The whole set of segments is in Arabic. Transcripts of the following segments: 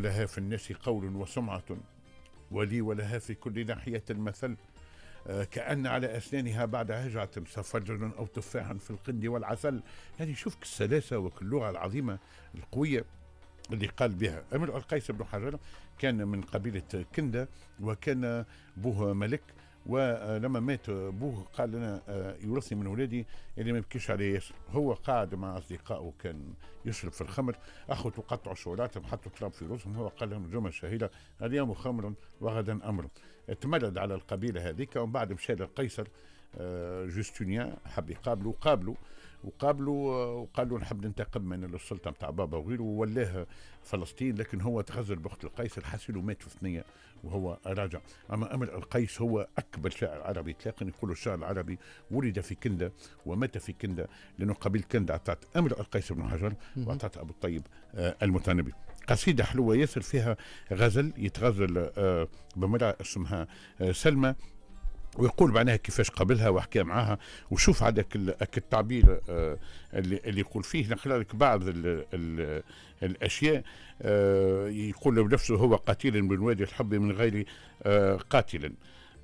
لها في الناس قول وسمعة، ولي ولها في كل ناحية مثل. كأن على أسنانها بعد هجعة سفرجل أو تفاحا في القند والعسل. يعني شوف السلاسة واللغة العظيمة القوية اللي قال بها. امرؤ القيس بن حجر كان من قبيلة كندة، وكان بوه ملك، ولما مات بوه قال لنا يورثني من ولادي اللي ما يبكيش عليه ياسر. هو قاعد مع اصدقائه كان يشرب في الخمر، اخو تقطع شعلاتهم حطوا تراب في رؤوسهم. هو قال لهم جمله شهيره: اليوم خمر وغدا امر. تمرد على القبيله هذيك، ومن بعد مشى للقيصر جوستونيان، حب يقابله، وقال له نحب ننتقم من السلطه نتاع بابا وغيره، وولاه فلسطين. لكن هو تغزل بوقت القيصر، حاسيله مات في ثنيه وهو راجع. اما امر القيس هو اكبر شاعر عربي اطلاقا. يقولوا الشاعر العربي ولد في كنده ومات في كنده، لانه قبيله كنده اعطت امر القيس بن حجر واعطت ابو الطيب المتنبي. قصيده حلوه ياسر، فيها غزل يتغزل بمراه اسمها سلمى، ويقول معناها كيفاش قابلها وحكى معاها. وشوف عندك التعبير اللي يقول فيه. نقرا لك بعض الاشياء. يقول بنفسه: هو قتيل من وادي الحب من غير قاتل.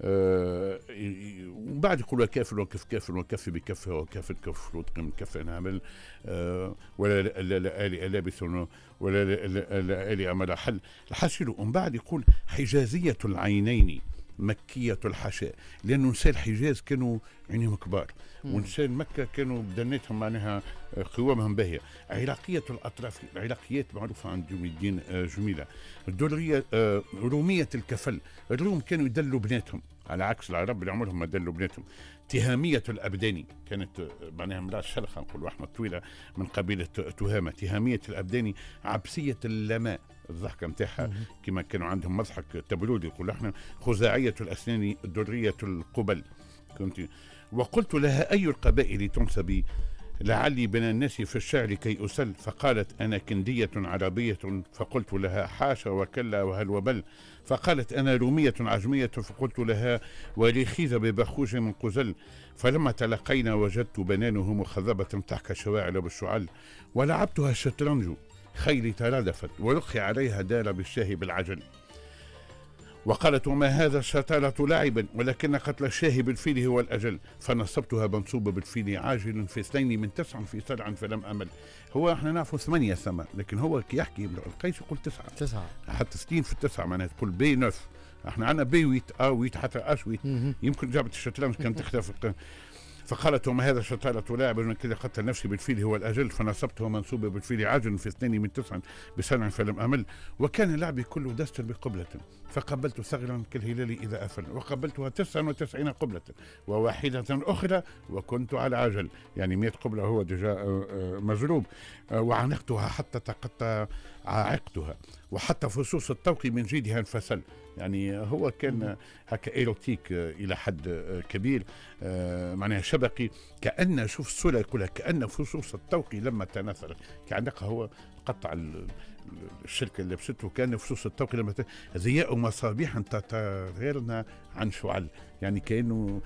ومن بعد يقول: وكافر وكف كافر وكف بكفه وكاف كف وطق من كف نعمل ولا آلي لابس ولا آلي أمل حل الحسيل. ومن بعد يقول: حجازية العينين مكية الحشاء، لأنه نساء الحجاز كانوا عينيهم كبار، ونساء مكة كانوا بدنتهم معناها قوامهم باهية. عراقية الأطراف، العراقيات معروفة عند جميل الدين جميلة. الدولية رومية الكفل، الروم كانوا يدلوا بناتهم على عكس العرب اللي عمرهم ما دلوا بناتهم. تهامية الأبداني كانت معناها امرأة شلخة، نقول أحمد طويلة من قبيلة تهامة. تهامية الأبداني. عبسية اللماء، الضحكة متاعها كما كانوا عندهم مضحك تبلود يقول احنا. خزاعية الأسنان، درية القبل. كنت وقلت لها: أي القبائل تنسبي؟ لعلي بين الناس في الشعر كي أسل. فقالت: أنا كندية عربية. فقلت لها: حاشا وكلا وهل وبل. فقالت: أنا رومية عجمية. فقلت لها: وليخيز ببخوج من قزل. فلما تلقينا وجدت بنانه مخضبة تحت شواعل بالشعل. ولعبتها الشطرنج، خيلي ترادفت ولقي عليها دار بالشاه بالعجل. وقالت: وما هذا الشطارة لعبا، ولكن قتل الشاه بالفيل هو الأجل. فنصبتها منصوبة بالفيل عاجل في 2 من 9 في سرع فلم أمل. هو احنا نعرفوا 8 ثما، لكن هو كي يحكي القيس يقول 9 حتى 60 في 9 معناها تقول بي 9. احنا عندنا بي 8 8 حتى اش 8. يمكن جابت الشطرنج كانت تختلف. فقالت: وما هذا الشطارة لاعب كذا قتل نفسي بالفيل هو الأجل. فنصبته منصوبة بالفيل عاجل في 2 من 9 بسرع فلم أمل. وكان لعبي كله دست بقبلة، فقبلت ثغرا كالهلال إذا أفل. وقبلتها 99 قبلة وواحدة أخرى وكنت على عجل. يعني 100 قبلة هو ديجا مجروب. وعنقتها حتى تقطع عقدها، وحتى فصوص الطوق من جيدها انفصل. يعني هو كان هكا ايروتيك الى حد كبير، معناها شبقي. كأن شوف الصورة يقولها كأن فصوص الطوق لما تناثرت. كعنقها هو قطع الشركة اللي لبسته، كان فصوص الطوق لما ضياء مصابيح تغيرنا عن شعل. يعني كأنه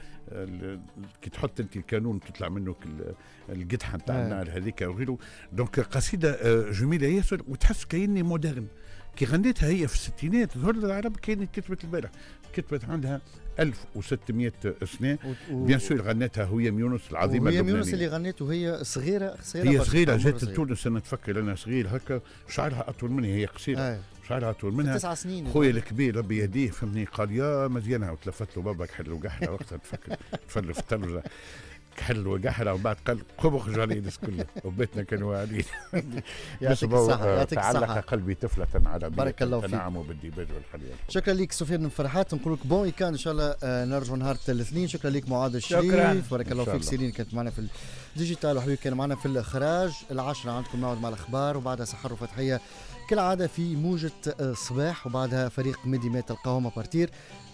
كي تحط انت الكانون تطلع منه القدحة نتاع النار هذيك وغيره. دونك قصيدة جميلة ياسر، وتحس كأني مودرن. كي غنيتها هي في الستينات ظهر العرب كانت كتبت البارح، كتبت عندها 1600 سنه. بيان سور غنتها هيام يونس العظيمه اللبنانيه. هيام يونس اللي غنيته وهي صغيره هي صغيره جات لتونس. انا نتفكر انا صغير هكا، شعرها اطول مني، هي قصيره شعرها اطول منها. 9 سنين. خويا الكبير ربي يهديه فهمني قال: يا مزيانه. وتلفت له بابا كحل وقحله وقتها نتفكر تفل في الترجه كحل وقحله، وبعد قال: قم اخرج علي الناس كلها. وبيتنا كانوا قاعدين. يعطيك الصحة، يعطيك الصحة. تعلق قلبي طفلة عربية بارك الله فيك. تنعم بالديباج والحليب. شكرا لك سفيان فرحات، نقول لك بون ويكاند ان شاء الله. نرجعوا نهار الاثنين. شكرا لك معاذ الشريف، بارك الله فيك. سيرين كانت معنا في الديجيتال، وحبيب كان معنا في الاخراج. 10 عندكم موعد مع الاخبار، وبعدها سحر وفتحية كالعادة في موجة صباح، وبعدها فريق ميدي مات القوامة بارتير.